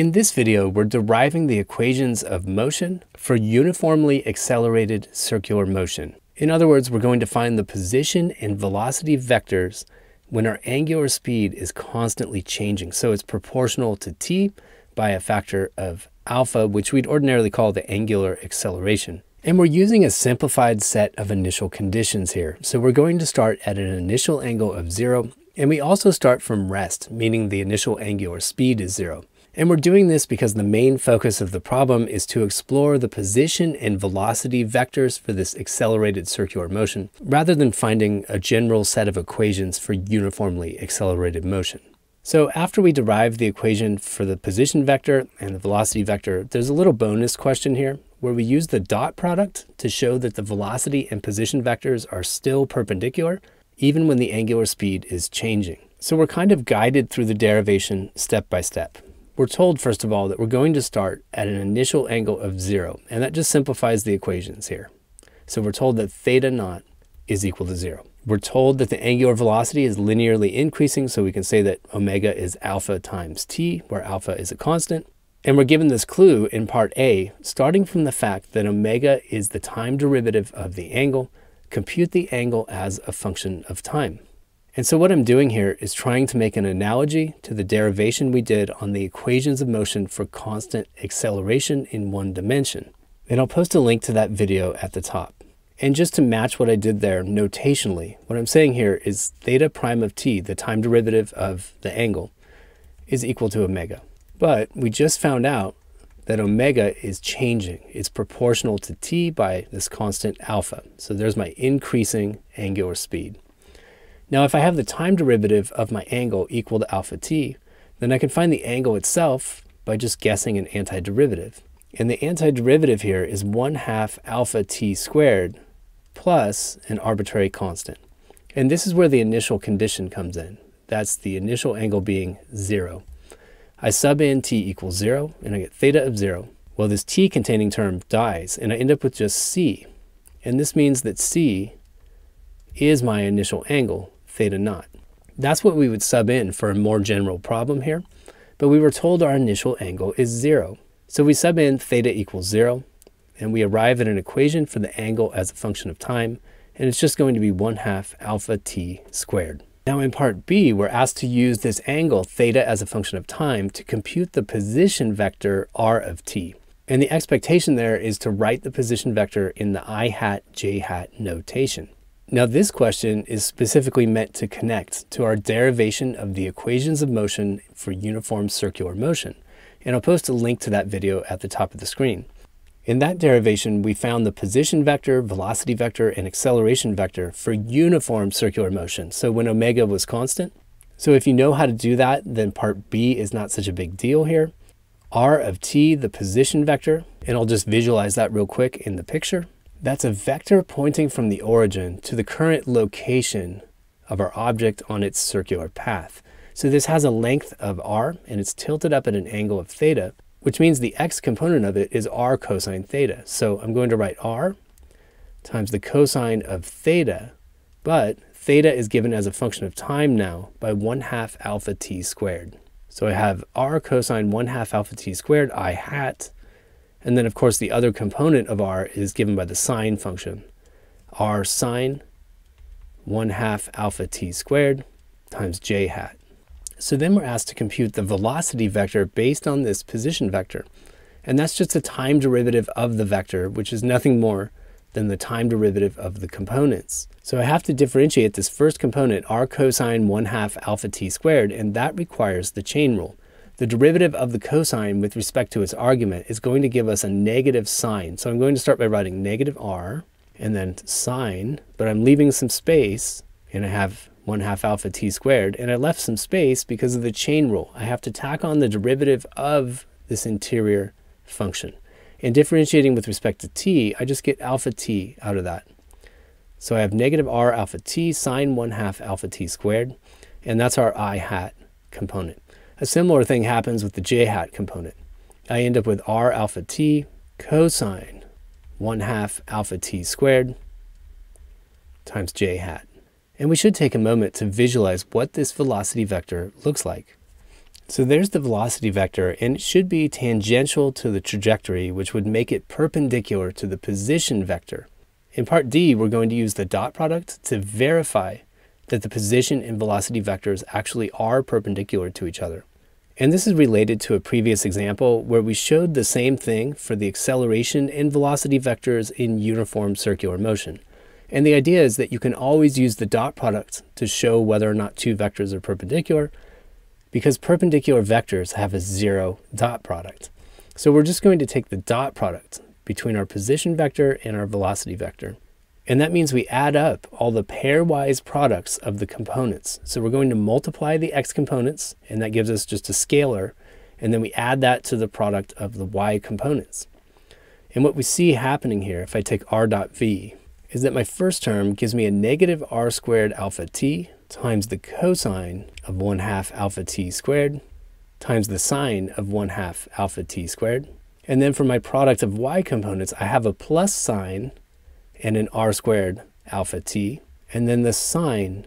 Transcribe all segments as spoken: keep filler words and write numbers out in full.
In this video, we're deriving the equations of motion for uniformly accelerated circular motion. In other words, we're going to find the position and velocity vectors when our angular speed is constantly changing. So it's proportional to t by a factor of alpha, which we'd ordinarily call the angular acceleration. And we're using a simplified set of initial conditions here. So we're going to start at an initial angle of zero, and we also start from rest, meaning the initial angular speed is zero. And we're doing this because the main focus of the problem is to explore the position and velocity vectors for this accelerated circular motion, rather than finding a general set of equations for uniformly accelerated motion. So after we derive the equation for the position vector and the velocity vector, there's a little bonus question here where we use the dot product to show that the velocity and position vectors are still perpendicular, even when the angular speed is changing. So we're kind of guided through the derivation step by step. We're told, first of all, that we're going to start at an initial angle of zero, and that just simplifies the equations here. So we're told that theta naught is equal to zero. We're told that the angular velocity is linearly increasing, so we can say that omega is alpha times t, where alpha is a constant. And we're given this clue in part A, starting from the fact that omega is the time derivative of the angle. Compute the angle as a function of time. And so what I'm doing here is trying to make an analogy to the derivation we did on the equations of motion for constant acceleration in one dimension. And I'll post a link to that video at the top. And just to match what I did there notationally, what I'm saying here is theta prime of t, the time derivative of the angle, is equal to omega. But we just found out that omega is changing. It's proportional to t by this constant alpha. So there's my increasing angular speed. Now, if I have the time derivative of my angle equal to alpha t, then I can find the angle itself by just guessing an antiderivative. And the antiderivative here is one half alpha t squared plus an arbitrary constant. And this is where the initial condition comes in. That's the initial angle being zero. I sub in t equals zero, and I get theta of zero. Well, this t containing term dies, and I end up with just c. And this means that c is my initial angle, theta naught. That's what we would sub in for a more general problem here, but we were told our initial angle is zero. So we sub in theta equals zero, and we arrive at an equation for the angle as a function of time, and it's just going to be one half alpha t squared. Now in part B, we're asked to use this angle theta as a function of time to compute the position vector r of t. And the expectation there is to write the position vector in the I hat, j hat notation. Now this question is specifically meant to connect to our derivation of the equations of motion for uniform circular motion. And I'll post a link to that video at the top of the screen. In that derivation, we found the position vector, velocity vector, and acceleration vector for uniform circular motion. So when omega was constant. So if you know how to do that, then part B is not such a big deal here. R of t, the position vector, and I'll just visualize that real quick in the picture. That's a vector pointing from the origin to the current location of our object on its circular path. So this has a length of r, and it's tilted up at an angle of theta, which means the x component of it is r cosine theta. So I'm going to write r times the cosine of theta, but theta is given as a function of time now by one half alpha t squared. So I have r cosine one half alpha t squared I hat, and then of course the other component of r is given by the sine function, r sine one half alpha t squared times j hat. So then we're asked to compute the velocity vector based on this position vector. And that's just a time derivative of the vector, which is nothing more than the time derivative of the components. So I have to differentiate this first component, r cosine one half alpha t squared, and that requires the chain rule. The derivative of the cosine with respect to its argument is going to give us a negative sign. So I'm going to start by writing negative r and then sine, but I'm leaving some space, and I have one half alpha t squared, and I left some space because of the chain rule. I have to tack on the derivative of this interior function. And differentiating with respect to t, I just get alpha t out of that. So I have negative r alpha t sine one half alpha t squared, and that's our I hat component. A similar thing happens with the j hat component. I end up with r alpha t cosine one half alpha t squared times j hat. And we should take a moment to visualize what this velocity vector looks like. So there's the velocity vector, and it should be tangential to the trajectory, which would make it perpendicular to the position vector. In part D, we're going to use the dot product to verify that the position and velocity vectors actually are perpendicular to each other. And this is related to a previous example where we showed the same thing for the acceleration and velocity vectors in uniform circular motion. And the idea is that you can always use the dot product to show whether or not two vectors are perpendicular, because perpendicular vectors have a zero dot product. So we're just going to take the dot product between our position vector and our velocity vector. And that means we add up all the pairwise products of the components. So we're going to multiply the x components, and that gives us just a scalar, and then we add that to the product of the y components. And what we see happening here, if I take r dot v, is that my first term gives me a negative r squared alpha t times the cosine of one half alpha t squared times the sine of one half alpha t squared. And then for my product of y components, I have a plus sign and an r squared alpha t, and then the sine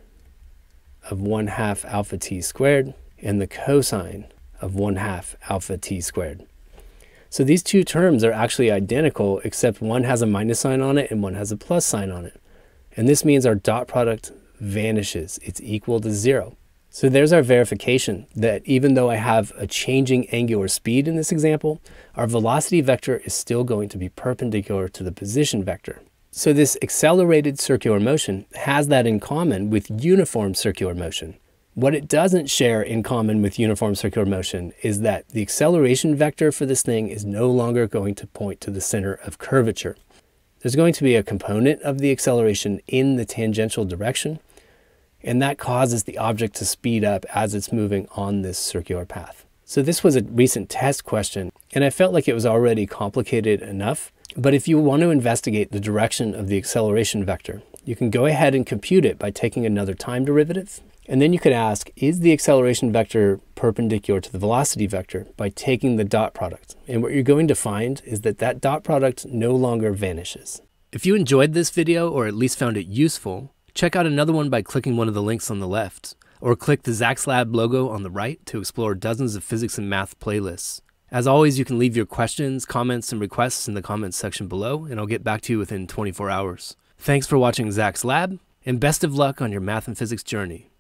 of one half alpha t squared and the cosine of one half alpha t squared. So these two terms are actually identical, except one has a minus sign on it and one has a plus sign on it. And this means our dot product vanishes. It's equal to zero. So there's our verification that even though I have a changing angular speed in this example, our velocity vector is still going to be perpendicular to the position vector. So this accelerated circular motion has that in common with uniform circular motion. What it doesn't share in common with uniform circular motion is that the acceleration vector for this thing is no longer going to point to the center of curvature. There's going to be a component of the acceleration in the tangential direction, and that causes the object to speed up as it's moving on this circular path. So this was a recent test question, and I felt like it was already complicated enough. But if you want to investigate the direction of the acceleration vector, you can go ahead and compute it by taking another time derivative. And then you could ask, is the acceleration vector perpendicular to the velocity vector by taking the dot product? And what you're going to find is that that dot product no longer vanishes. If you enjoyed this video, or at least found it useful, check out another one by clicking one of the links on the left, or click the Zach's Lab logo on the right to explore dozens of physics and math playlists. As always, you can leave your questions, comments, and requests in the comments section below, and I'll get back to you within twenty-four hours. Thanks for watching Zach's Lab, and best of luck on your math and physics journey.